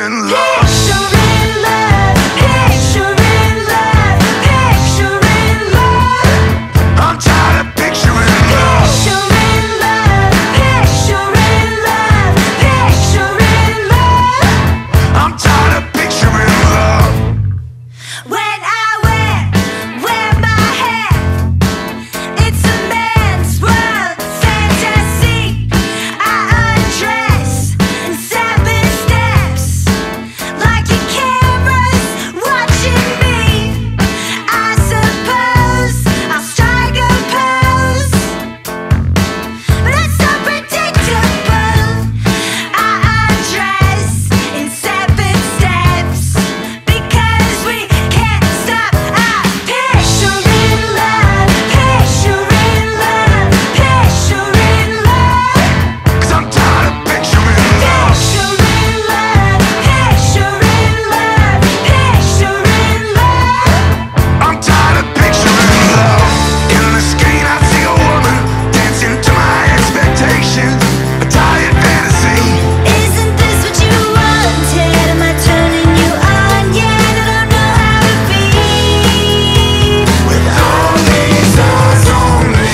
picturing love. Picturing love, picturing love, picturing love. I'm tired of picturing love. Picturing love, picturing love, picturing love. I'm tired of picturing love. When I wear my hair, it's a man's world fantasy. I undress in 7 steps, like a camera's watching me. I suppose I'll strike a pose, but that's so predictable. I undress in 7 steps, because we can't stop. I'm picturing love, picturing love, picturing love. Cause I'm tired of picturing love. Picturing love, picturing love, picturing love. I'm tired of picturing love. In the screen I see a woman dancing to my expectations. A tired fantasy. Isn't this what you wanted? Am I turning you on yet? I don't know how to be With all these eyes on me.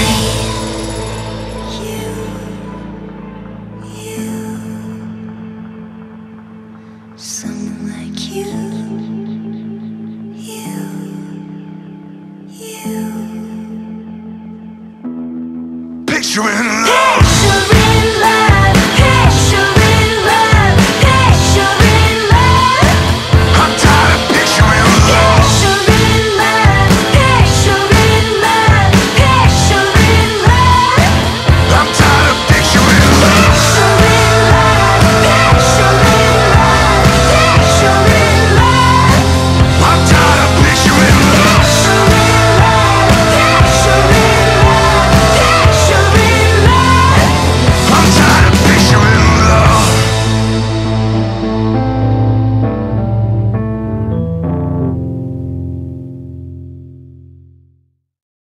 someone like you. Picturing love.